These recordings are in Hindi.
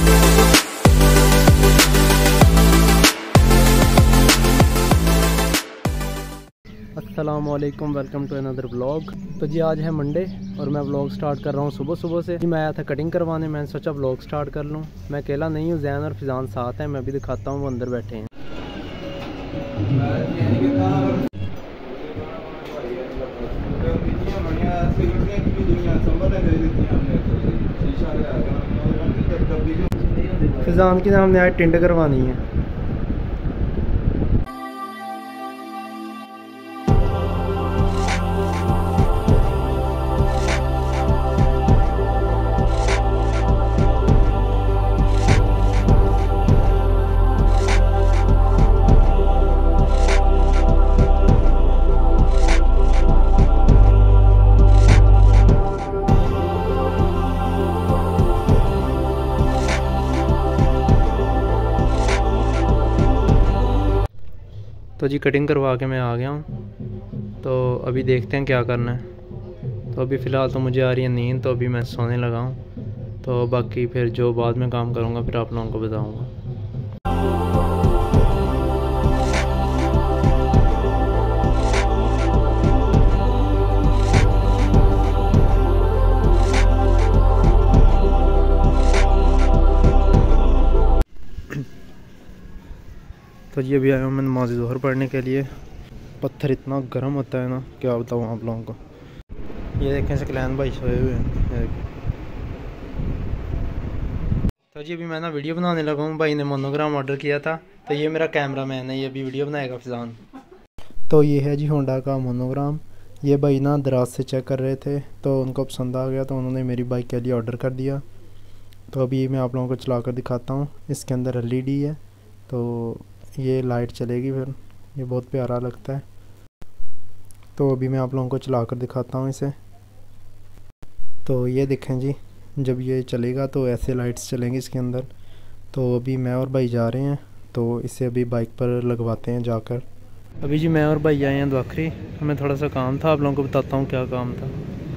अस्सलामुअलैकुम, वेलकम टू अनदर व्लॉग। तो जी आज है मंडे और मैं व्लॉग स्टार्ट कर रहा हूँ सुबह सुबह से। जी मैं आया था कटिंग करवाने, मैंने सोचा व्लॉग स्टार्ट कर लूँ। मैं अकेला नहीं हूँ, जैन और फिजान साथ हैं। मैं भी दिखाता हूँ, वो अंदर बैठे हैं। फिजान की हमने आज टिंड करवानी है। तो जी कटिंग करवा के मैं आ गया हूँ। तो अभी देखते हैं क्या करना है। तो अभी फ़िलहाल तो मुझे आ रही है नींद, तो अभी मैं सोने लगा हूँ। तो बाकी फिर जो बाद में काम करूँगा फिर आप लोगों को बताऊँगा। तो जी अभी आया हूँ मैं नमाज़ ज़ोहर पढ़ने के लिए। पत्थर इतना गर्म होता है ना, क्या बताऊँ आप लोगों को। ये देखें सकलैन भाई सोए हुए हैं। तो जी अभी मैं ना वीडियो बनाने लगा हूँ। भाई ने मोनोग्राम ऑर्डर किया था, तो ये मेरा कैमरा मैन है, ये अभी वीडियो बनाएगा फिजान। तो ये है जी होंडा का मोनोग्राम। ये भाई ना दराज से चेक कर रहे थे, तो उनको पसंद आ गया, तो उन्होंने मेरी बाइक के लिए ऑर्डर कर दिया। तो अभी मैं आप लोगों को चला कर दिखाता हूँ। इसके अंदर LED है, तो ये लाइट चलेगी फिर। ये बहुत प्यारा लगता है। तो अभी मैं आप लोगों को चला कर दिखाता हूँ इसे। तो ये देखें जी, जब ये चलेगा तो ऐसे लाइट्स चलेंगी इसके अंदर। तो अभी मैं और भाई जा रहे हैं, तो इसे अभी बाइक पर लगवाते हैं जाकर। अभी जी मैं और भाई आए हैं द्वाखरी। हमें थोड़ा सा काम था, आप लोगों को बताता हूँ क्या काम था।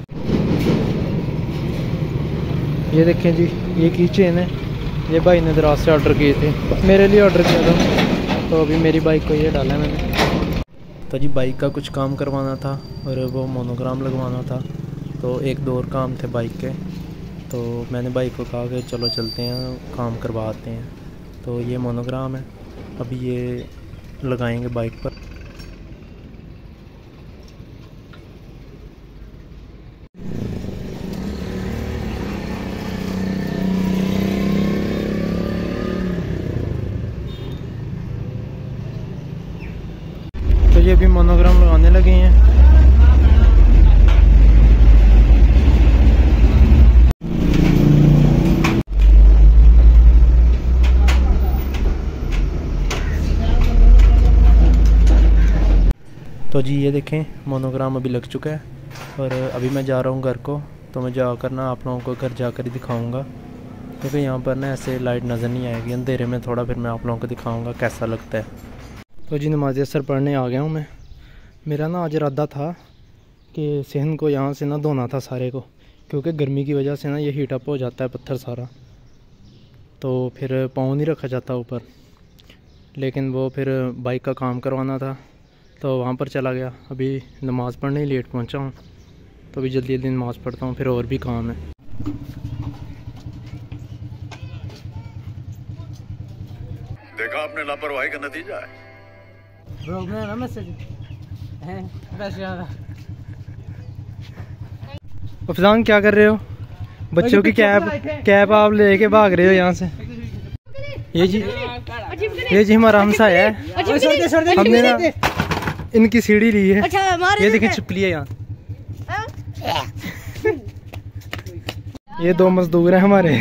ये देखें जी, ये की चेन है, ये भाई ने दराज से ऑर्डर किए थे, मेरे लिए ऑर्डर किया था। तो अभी मेरी बाइक को ये डाला है मैंने। तो जी बाइक का कुछ काम करवाना था और वो मोनोग्राम लगवाना था। तो एक दो और काम थे बाइक के, तो मैंने बाइक को कहा कि चलो चलते हैं काम करवाते हैं। तो ये मोनोग्राम है, अभी ये लगाएंगे बाइक पर। तो ये अभी मोनोग्राम लगाने लगे हैं। तो जी ये देखें मोनोग्राम अभी लग चुका है और अभी मैं जा रहा हूँ घर को। तो मैं जाकर ना आप लोगों को घर जाकर ही दिखाऊंगा, क्योंकि यहाँ पर ना ऐसे लाइट नज़र नहीं आएगी अंधेरे में थोड़ा। फिर मैं आप लोगों को दिखाऊंगा कैसा लगता है। तो जी नमाज़ असर पढ़ने आ गया हूँ मैं। मेरा ना आज इरादा था कि सहन को यहाँ से ना धोना था सारे को, क्योंकि गर्मी की वजह से ना ये हीट अप हो जाता है पत्थर सारा, तो फिर पाँव नहीं रखा जाता ऊपर। लेकिन वो फिर बाइक का काम करवाना था, तो वहाँ पर चला गया। अभी नमाज़ पढ़ने ही लेट पहुँचा हूँ, तो अभी जल्दी जल्दी नमाज़ पढ़ता हूँ, फिर और भी काम है। देखा आपने लापरवाही का नतीजा है। अफजान क्या कर रहे हो? बच्चों की कैब आप लेके भाग रहे हो यहाँ से। ये जी हमारा हमसाया है, हमने ना इनकी सीढ़ी ली है। ये देखें छिपली है यहाँ। ये दो मजदूर हैं हमारे।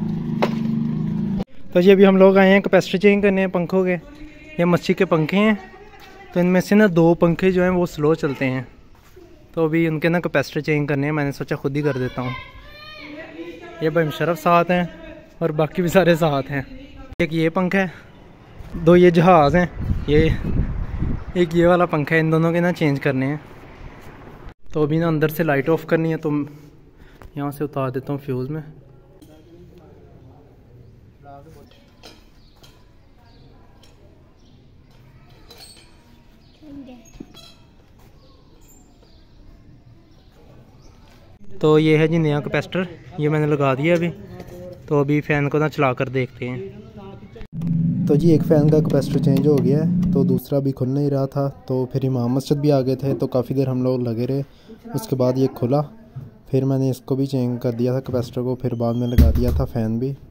तो ये अभी हम लोग आए हैं कैपेसिटर चेंज करने हैं पंखों के। ये मच्छी के पंखे हैं, तो इनमें से ना दो पंखे जो हैं वो स्लो चलते हैं। तो अभी उनके ना कैपेसिटर चेंज करने हैं, मैंने सोचा खुद ही कर देता हूँ। ये भाई मुशर्रफ साथ हैं और बाकी भी सारे साथ हैं। एक ये पंखा है, दो ये जहाज़ हैं, ये एक ये वाला पंखा है। इन दोनों के ना चेंज करने हैं। तो अभी ना अंदर से लाइट ऑफ करनी है, तो यहाँ से उतार देता हूँ फ्यूज़ में। तो ये है जी नया कैपेसिटर, ये मैंने लगा दिया अभी। तो अभी फ़ैन को ना चला कर देखते हैं। तो जी एक फ़ैन का कैपेसिटर चेंज हो गया है, तो दूसरा भी खुल नहीं रहा था। तो फिर इमाम मस्जिद भी आ गए थे, तो काफ़ी देर हम लोग लगे रहे। उसके बाद ये खुला, फिर मैंने इसको भी चेंज कर दिया था कैपेसिटर को, फिर बाद में लगा दिया था फ़ैन भी।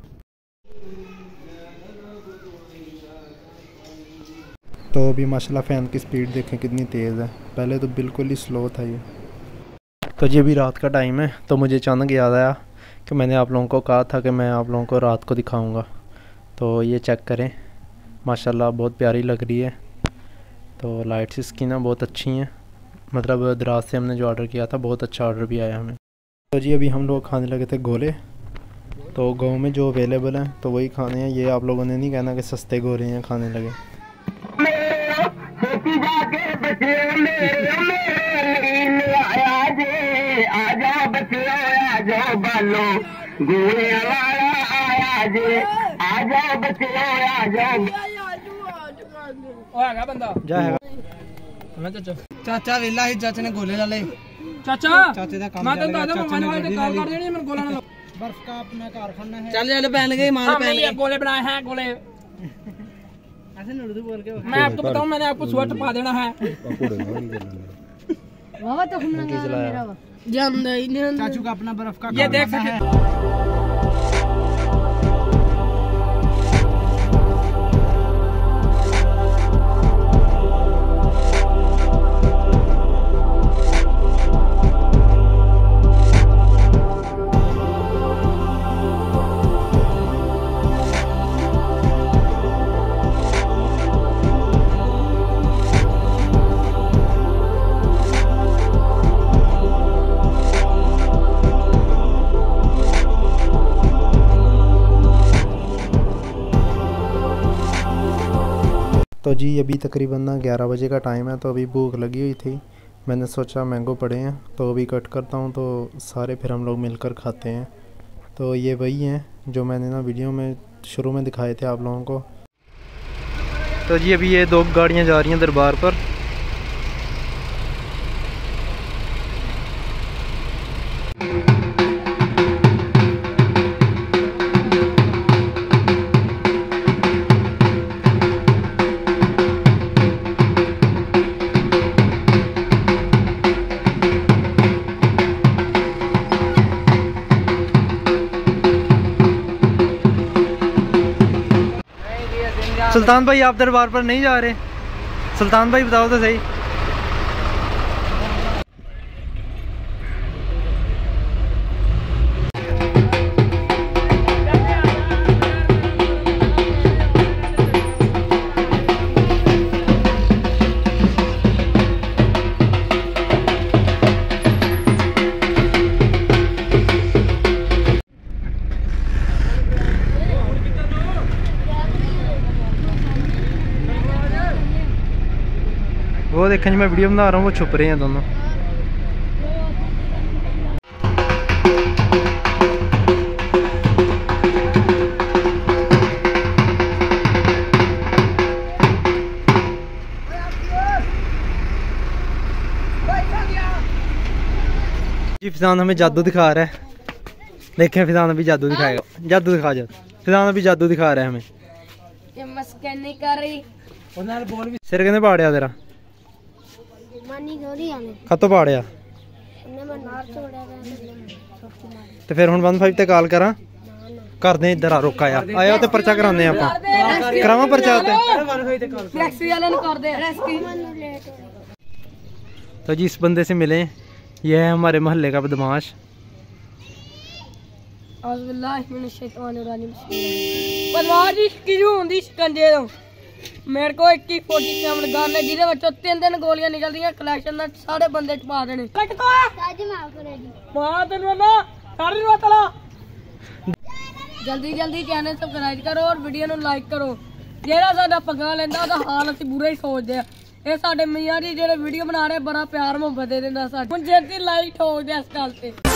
तो अभी माशाल्लाह फ़ैन की स्पीड देखें कितनी तेज़ है, पहले तो बिल्कुल ही स्लो था ये। तो जी अभी रात का टाइम है, तो मुझे अचानक याद आया कि मैंने आप लोगों को कहा था कि मैं आप लोगों को रात को दिखाऊंगा। तो ये चेक करें, माशाल्लाह बहुत प्यारी लग रही है। तो लाइट्स इसकी ना बहुत अच्छी हैं, मतलब दराज से हमने जो ऑर्डर किया था बहुत अच्छा ऑर्डर भी आया हमें। तो जी अभी हम लोग खाने लगे थे गोले। तो गाँव में जो अवेलेबल हैं तो वही खाने हैं, ये आप लोगों ने नहीं कहना कि सस्ते गोले हैं खाने लगे। चाचा वेला ही चाचे ने गोले ला ले। चाचा चाचे दा काम मैं तो दादा मोबाइल वाले कॉल कर देनी, मैं गोला ना बर्फ का अपना कारखाना है। चल चल पहन गए मार पहन गए, गोले बनाए हैं गोले। ऐसे उर्दू बोल के मैं आपको बताऊं, मैंने आपको स्वेटर पा देना है। वाह तो घूमना मेरा जान चाचू का अपना बर्फ का ये देख सके। तो जी अभी तकरीबन ना 11 बजे का टाइम है, तो अभी भूख लगी हुई थी। मैंने सोचा मैंगो पड़े हैं तो अभी कट करता हूँ, तो सारे फिर हम लोग मिलकर खाते हैं। तो ये वही हैं जो मैंने ना वीडियो में शुरू में दिखाए थे आप लोगों को। तो जी अभी ये 2 गाड़ियाँ जा रही हैं दरबार पर। सुल्तान भाई आप दरबार पर नहीं जा रहे? सुल्तान भाई बताओ तो सही। वो देखें मैं वीडियो बना रहा हूँ, वो छुप रहे हैं दोनों। जी फिजान हमें जादू दिखा रहा है, देखें फिजान अभी जादू दिखाएगा। जादू दिखा जा फिजान, अभी जादू दिखा रहा है हमें। ये मस्करी नहीं कर रही, सिर कहने पाड़िया तेरा खतो पाड़िया तो फिर हुण 15 ते कॉल करा कर दे। इधर आ रुक आया तो पर्चा कराने आपां करावा पर्चा तो जी इस बंदे से मिले, ये है हमारे मोहल्ले का बदमाश। मेरे को 40 गन है जिहदे विचों 3 गोलियां निकलदियां, कलेक्शन ना सारे बंदे च पा देने। जल्दी जल्दी चैनल सबसक्राइब करो और वीडियो नु लाइक करो। जेड़ा साडा पंगा लेंदा ओदा हाल असि बुरा ही सोचदे आ। ये साडे मियां जी जेड़े वीडियो बना रहे बड़ा प्यार मोहब्बत दे देंदा साडे। हुण जेदी लाइक ठोक दे इस गल ते।